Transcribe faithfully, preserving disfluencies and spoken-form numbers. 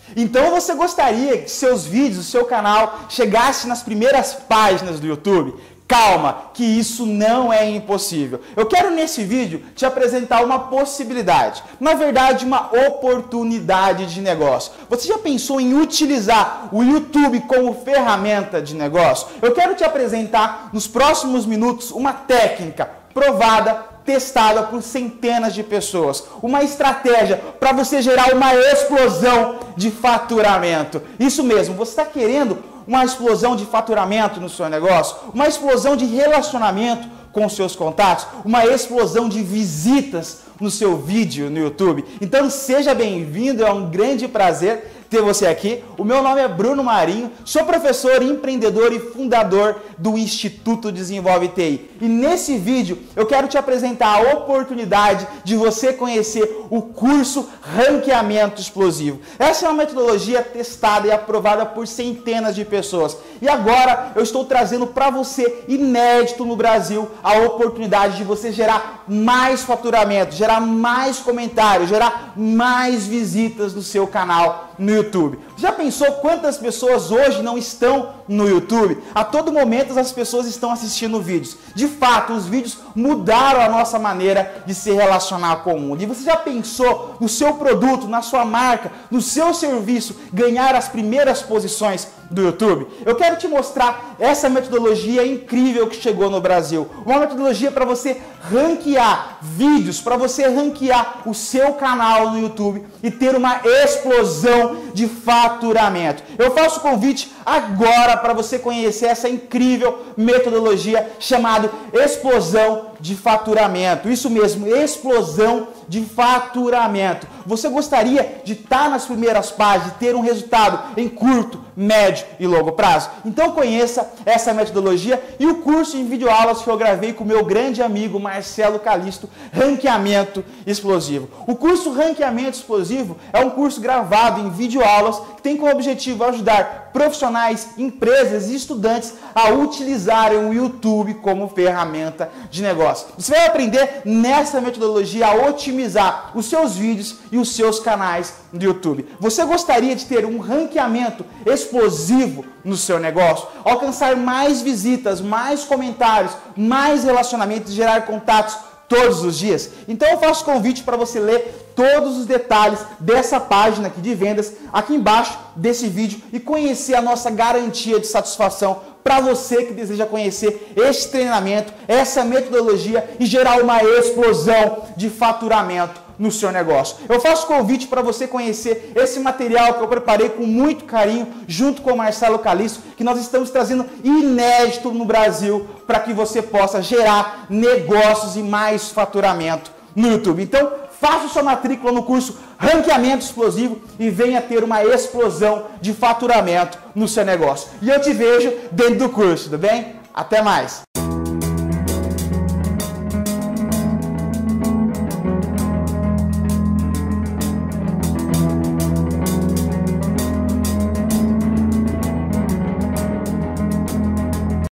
Então você gostaria que seus vídeos, o seu canal, chegasse nas primeiras páginas do YouTube? Calma, que isso não é impossível. Eu quero nesse vídeo te apresentar uma possibilidade, na verdade uma oportunidade de negócio. Você já pensou em utilizar o YouTube como ferramenta de negócio? Eu quero te apresentar nos próximos minutos uma técnica provada, testada por centenas de pessoas. Uma estratégia para você gerar uma explosão de faturamento. Isso mesmo, você está querendo uma explosão de faturamento no seu negócio? Uma explosão de relacionamento com os seus contatos? Uma explosão de visitas no seu vídeo no YouTube? Então seja bem-vindo, é um grande prazer ter você aqui. O meu nome é Bruno Marinho, sou professor, empreendedor e fundador do Instituto Desenvolve T I. E nesse vídeo eu quero te apresentar a oportunidade de você conhecer o curso Ranqueamento Explosivo. Essa é uma metodologia testada e aprovada por centenas de pessoas. E agora eu estou trazendo para você, inédito no Brasil, a oportunidade de você gerar mais faturamento, gerar mais comentários, gerar mais visitas no seu canal no YouTube. Já pensou quantas pessoas hoje não estão no YouTube? A todo momento as pessoas estão assistindo vídeos. De fato, os vídeos mudaram a nossa maneira de se relacionar com o mundo. E você já pensou no seu produto, na sua marca, no seu serviço ganhar as primeiras posições do YouTube? Eu quero te mostrar essa metodologia incrível que chegou no Brasil. Uma metodologia para você ranquear vídeos, para você ranquear o seu canal no YouTube e ter uma explosão de faturamento. Eu faço o convite agora para você conhecer essa incrível metodologia chamada explosão de faturamento. Isso mesmo, explosão de faturamento. Você gostaria de estar nas primeiras páginas, de ter um resultado em curto, médio e longo prazo? Então conheça essa metodologia e o curso em videoaulas que eu gravei com o meu grande amigo Marcelo Calisto, Ranqueamento Explosivo. O curso Ranqueamento Explosivo é um curso gravado em videoaulas que tem como objetivo ajudar profissionais, empresas e estudantes a utilizarem o YouTube como ferramenta de negócio. Você vai aprender nessa metodologia a otimizar os seus vídeos e os seus canais do YouTube. Você gostaria de ter um ranqueamento explosivo no seu negócio? Alcançar mais visitas, mais comentários, mais relacionamentos, gerar contatos todos os dias? Então eu faço convite para você ler todos os detalhes dessa página aqui de vendas aqui embaixo desse vídeo e conhecer a nossa garantia de satisfação para você que deseja conhecer esse treinamento, essa metodologia e gerar uma explosão de faturamento no seu negócio. Eu faço convite para você conhecer esse material que eu preparei com muito carinho junto com o Marcelo Calisto, que nós estamos trazendo inédito no Brasil para que você possa gerar negócios e mais faturamento no YouTube. Então, faça sua matrícula no curso Ranqueamento Explosivo e venha ter uma explosão de faturamento no seu negócio. E eu te vejo dentro do curso, tudo bem? Até mais!